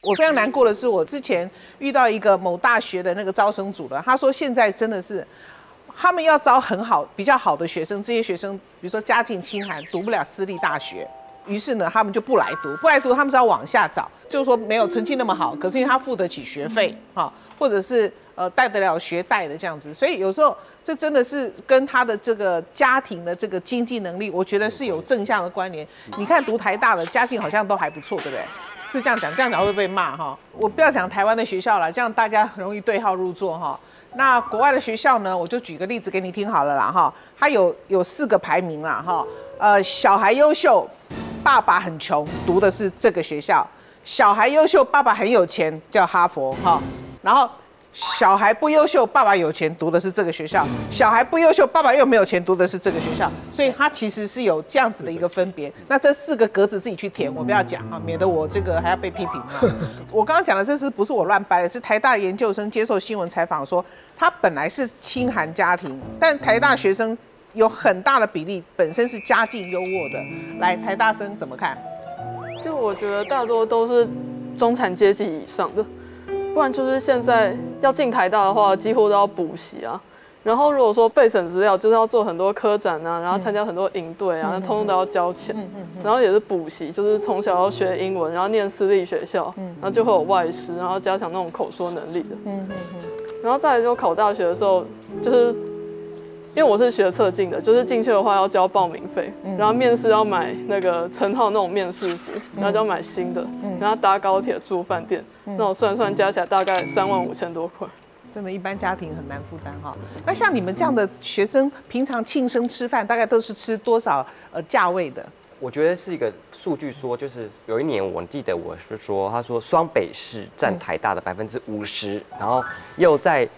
我非常难过的是，我之前遇到一个某大学的那个招生组的，他说现在真的是。他们要招很好、比较好的学生，这些学生比如说家境清寒，读不了私立大学，于是呢，他们就不来读，他们是要往下找，就是说没有成绩那么好，可是因为他付得起学费哈，或者是带得了学贷的这样子，所以有时候这真的是跟他的这个家庭的这个经济能力，我觉得是有正向的关联。你看读台大的家境好像都还不错，对不对？是这样讲，这样讲会被骂哈。我不要讲台湾的学校了，这样大家很容易对号入座哈。那国外的学校呢，我就举个例子给你听好了啦哈，它有4个排名啦哈，小孩优秀，爸爸很穷，读的是这个学校；小孩优秀，爸爸很有钱，叫哈佛哈，然后小孩不优秀，爸爸有钱，读的是这个学校；小孩不优秀，爸爸又没有钱，读的是这个学校。所以它其实是有这样子的一个分别。那这4个格子自己去填，我不要讲啊，免得我这个还要被批评。我刚刚讲的这是不是我乱掰的？是台大研究生接受新闻采访说，他本来是清寒家庭，但台大学生有很大的比例本身是家境优渥的。来，台大生怎么看？ 就我觉得大多都是中产阶级以上的。不然就是现在要进台大的话，几乎都要补习啊。然后如果说备审资料，就是要做很多科展啊，然后参加很多营队啊，那通通都要交钱。然后也是补习，就是从小要学英文，然后念私立学校，然后就会有外师，然后加强那种口说能力的。然后再来就考大学的时候，就是因为我是学测进的，就是进去的话要交报名费，然后面试要买那个成套那种面试服，然后就要买新的，然后搭高铁住饭店，那种算加起来大概35000多块。 真的，一般家庭很难负担哈。那像你们这样的学生，平常庆生吃饭大概都是吃多少价位的？ 我觉得是一个数据说，就是有一年我记得我是说，他说双北市占台大的50%，然后又在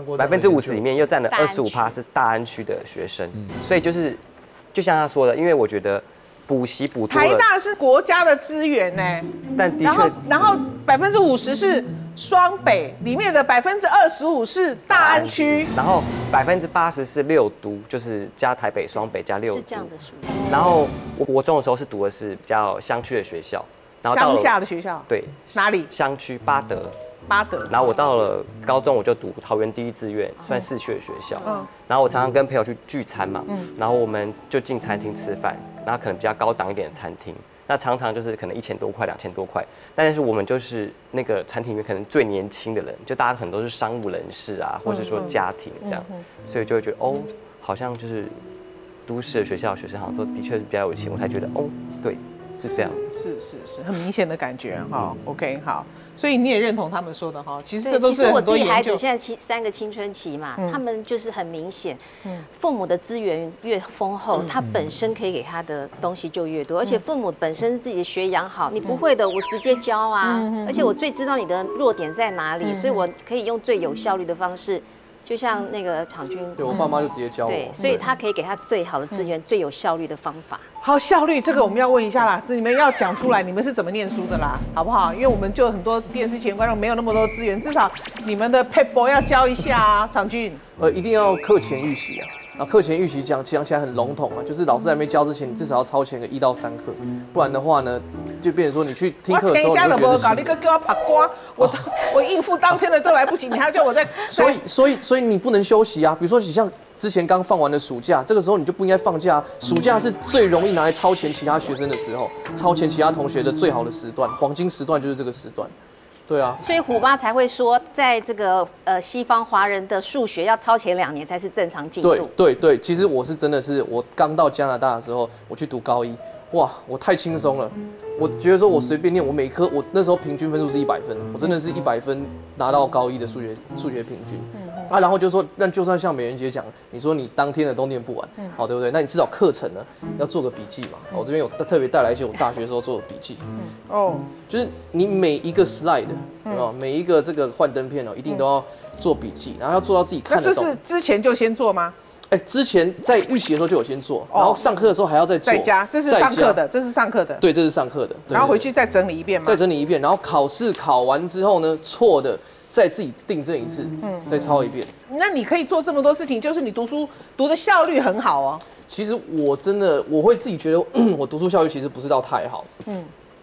50%里面又占了25%是大安区的学生，所以就是就像他说的，因为我觉得补习补多了， 台大是国家的资源呢， 但的确， 然后50%是双北里面的25%是大安区， 然后80%是6都，就是加台北、双北加6都， 是这样的数据。 然后我国中的时候是读的是比较乡区的学校，然后到了乡下的学校， 对， 哪里？ 乡区巴德。 然后我到了高中，我就读桃园第一志愿，算市区的学校。然后我常常跟朋友去聚餐嘛，然后我们就进餐厅吃饭，然后可能比较高档一点的餐厅，那常常就是可能1000多块、2000多块，但是我们就是那个餐厅里面可能最年轻的人，就大家很多是商务人士啊，或者说家庭这样，所以就会觉得哦，好像就是都市的学校的学生好像都的确是比较有钱，我才觉得哦，对，是这样。 是很明显的感觉哈。OK， 好，所以你也认同他们说的哈。其实这都是我很多研究。 自己孩子现在3个青春期嘛，他们就是很明显，父母的资源越丰厚，他本身可以给他的东西就越多，而且父母本身自己的学养好，你不会的我直接教啊，而且我最知道你的弱点在哪里，所以我可以用最有效率的方式。就像那个场均， 对我爸妈就直接教我， 对，所以他可以给他最好的资源、最有效率的方法。 好，效率这个我们要问一下啦，你们要讲出来，你们是怎么念书的啦，好不好？因为我们就很多电视前观众没有那么多资源，至少你们的 paper 要教一下啊，场均。 一定要课前预习啊。然后课前预习讲起来很笼统啊，就是老师还没教之前，你至少要超前个1到3课，不然的话呢，就变成说你去听课的时候，你就觉得是。 你叫我拍瓜，我应付当天的都来不及，你还要叫我在。 所以你不能休息啊。比如说你像之前刚放完的暑假，这个时候你就不应该放假。暑假是最容易拿来超前其他学生的时候，超前其他同学的最好的时段，黄金时段就是这个时段。对啊， 所以虎妈才会说，在这个西方华人的数学要超前2年才是正常进度。 对，其实我是真的是，我刚到加拿大的时候，我去读高1，哇，我太轻松了。我觉得说我随便念，我每科我那时候平均分数是100分，我真的是100分拿到高1的数学平均。然后就说，那就算像美媛姐讲，你说你当天的都念不完，好对不对？那你至少课程呢要做个笔记嘛。我这边有特别带来一些我大学时候做的笔记。就是你每一个 slide，每一个这个幻灯片一定都要做笔记，然后要做到自己看得懂。 那这是之前就先做吗？ 之前在预习的时候就有先做，然后上课的时候还要再做。 在家，这是上课的，这是上课的。 对，这是上课的。 然后回去再整理一遍吗？ 再整理一遍，然后考试考完之后呢，错的再自己订正一次，再抄一遍。 那你可以做这么多事情，就是你读书读的效率很好哦。 其实我真的我会自己觉得，我读书效率其实不是到太好。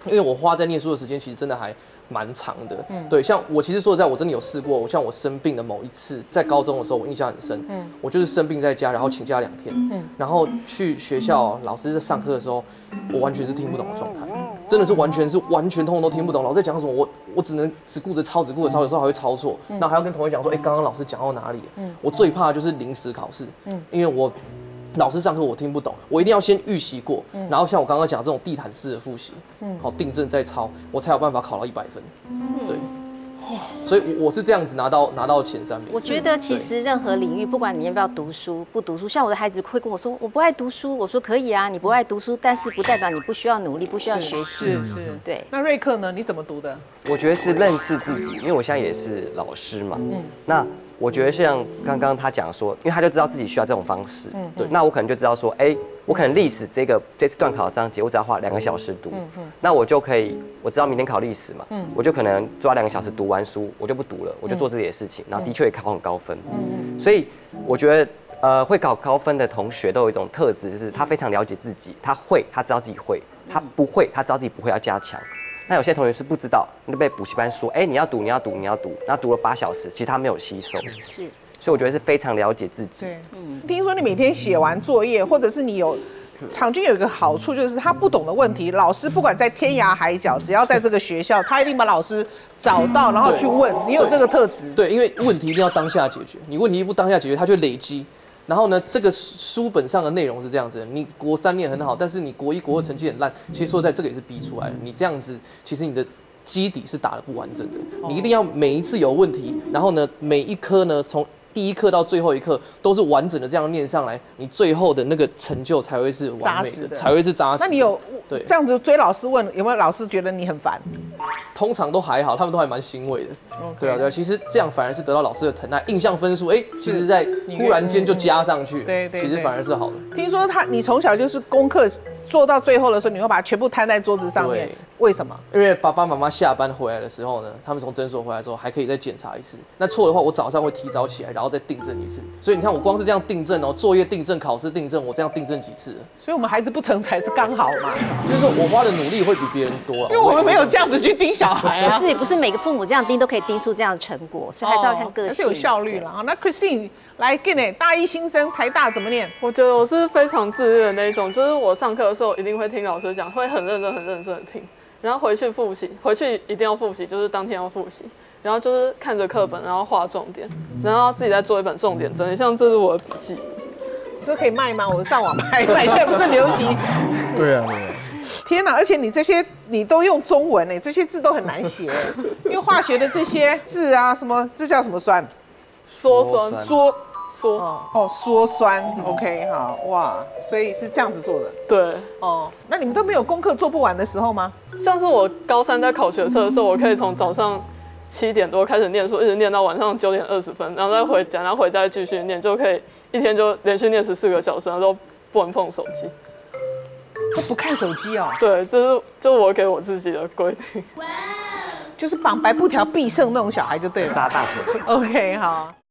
因为我花在念书的时间其实真的还蛮长的。对，像我其实说实在，我真的有试过，像我生病的某一次，在高中的时候，我印象很深。我就是生病在家，然后请假2天，然后去学校，老师在上课的时候，我完全是听不懂的状态，真的是完全通通都听不懂。老师在讲什么，我只顾着抄，有时候还会抄错，然后还要跟同学讲说，刚刚老师讲到哪里？我最怕的就是临时考试，因为老师上课我听不懂，我一定要先预习过，然后像我刚刚讲这种地毯式的复习，好订正再抄，我才有办法考到100分。对，所以我是这样子拿到前3名。 我觉得其实任何领域，不管你要不要读书，不读书，像我的孩子会跟我说我不爱读书，我说可以啊，你不爱读书，但是不代表你不需要努力，不需要学习。 是， 对。 那瑞克呢？你怎么读的？ 我觉得是认识自己，因为我现在也是老师嘛。那我觉得像刚刚他讲说，因为他就知道自己需要这种方式，对，那我可能就知道说，我可能历史这次段考的章节，我只要花2个小时读，那我就可以，我知道明天考历史嘛，我就可能抓2个小时读完书，我就不读了，我就做自己的事情，然后的确也考很高分，所以我觉得会考高分的同学都有一种特质，就是他非常了解自己，他知道自己会，他不会，他知道自己不会要加强。那有些同学是不知道，你就被补习班说，你要读，然后读了8小时，其实他没有吸收。 是， 所以我觉得是非常了解自己。 对，听说你每天写完作业，或者是你有场均有一个好处，就是他不懂的问题，老师不管在天涯海角，只要在这个学校，他一定把老师找到，然后去问。你有这个特质。 对，因为问题一定要当下解决，你问题不当下解决，它就累积。然后呢，这个书本上的内容是这样子的，你国3念很好，但是你国1、国2成绩很烂，其实说在这个也是逼出来的。你这样子，其实你的基底是打得不完整的。你一定要每一次有问题，然后呢，每一科呢从第一课到最后一课都是完整的这样念上来，你最后的那个成就才会是完美的，才会是扎实的。 那你有对这样子追老师问，有没有老师觉得你很烦？ 通常都还好，他们都还蛮欣慰的。对啊，其实这样反而是得到老师的疼爱，印象分数，其实在忽然间就加上去， 对， 其实反而是好的。 听说你从小就是功课做到最后的时候，你会把它全部摊在桌子上面，为什么？ 因为爸爸妈妈下班回来的时候呢，他们从诊所回来之后还可以再检查一次，那错的话我早上会提早起来，然后再订正一次。所以你看我光是这样订正作业订正、考试订正，我这样订正几次了？ 所以我们孩子不成才是刚好嘛， 就是说我花的努力会比别人多啊， 因为我们没有这样子去盯小孩啊。 不是每个父母这样盯都可以盯出这样的成果，所以还是要看个性， 而且有效率了。那 Christine 来给你大一新生，台大怎么念？ 我觉得我是非常自律的那一种，就是我上课的时候一定会听老师讲，会很认真的听，然后回去复习，回去一定要复习，就是当天要复习，然后就是看着课本，然后画重点，然后自己再做一本重点整理，像这是我的笔记。 这可以卖吗？我上网卖，现在不是流行？ 对啊。 天哪！而且你这些你都用中文这些字都很难写，因为化学的这些字啊，什么这叫什么酸？ 羧酸。 羧酸。OK， 好哇，所以是这样子做的。 对。 那你们都没有功课做不完的时候吗？ 像是我高3在考学测的时候，我可以从早上7点多开始念书，一直念到晚上9点20分，然后再回家，然后回家继续念，就可以一天就连续念14个小时，然后都不能碰手机。 都不看手机哦？ 对，这是我给我自己的规定。 就是绑白布条必胜那种小孩就对了。 扎大腿。 OK， 好。